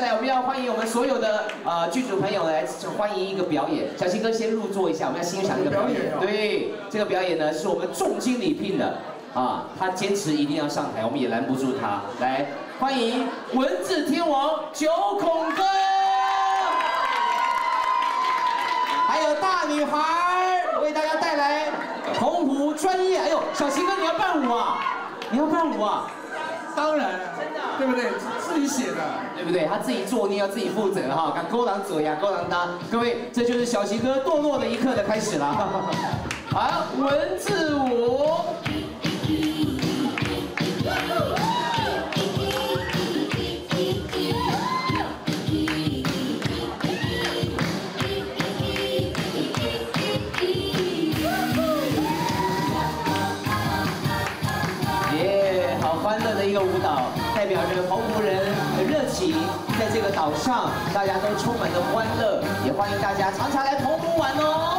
来我们要欢迎我们所有的剧组朋友来欢迎一个表演。小新哥先入座一下，我们要欣赏一个表演。对，这个表演呢是我们重金礼聘的啊，他坚持一定要上台，我们也拦不住他。来，欢迎文字天王九孔哥，还有大女孩为大家带来澎湖专业。哎呦，小新哥你要伴舞啊？你要伴舞啊？ 当然，对不对？自己写的， 对不对？他自己做，你要自己负责哈。看勾狼左呀，勾狼搭，各位，这就是小齐哥堕落的一刻的开始了。好，文字舞。欢乐的一个舞蹈，代表着澎湖人的热情，在这个岛上，大家都充满了欢乐，也欢迎大家常常来澎湖玩哦。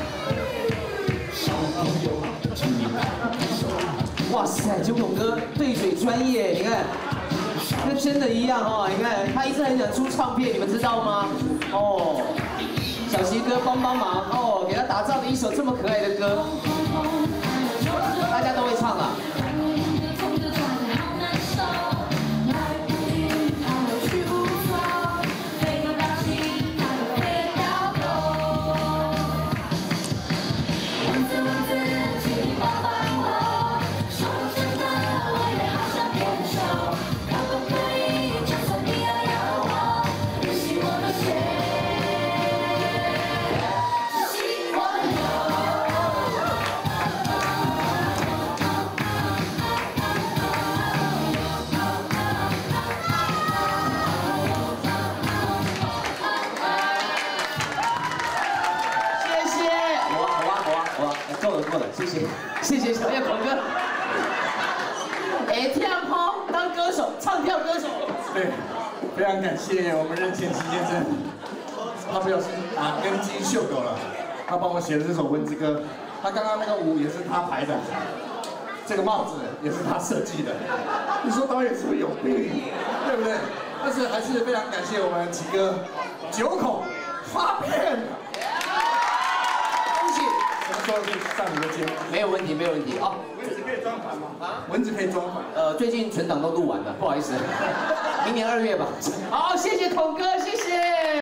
哇塞，九孔哥对嘴专业，你看，跟真的一样哦。你看，他一直很想出唱片，你们知道吗？哦，小齐哥帮帮忙哦，给他打造了一首这么可爱的歌，大家都会唱了。 够了，谢谢小叶孔哥。哎，跳抛当歌手，唱跳歌手。 对，非常感谢我们任贤齐先生，他表示跟金秀狗了，他帮我写的这首《蚊子歌》，他刚刚那个舞也是他排的，这个帽子也是他设计的。你说导演是不是有病，对不对？但是还是非常感谢我们齐哥，九孔发片。 说可以上你的节目， 没有问题，没有问题啊。 蚊子可以装反吗？啊，蚊子可以装反。 最近存档都录完了，不好意思，明年2月吧。好，谢谢孔哥。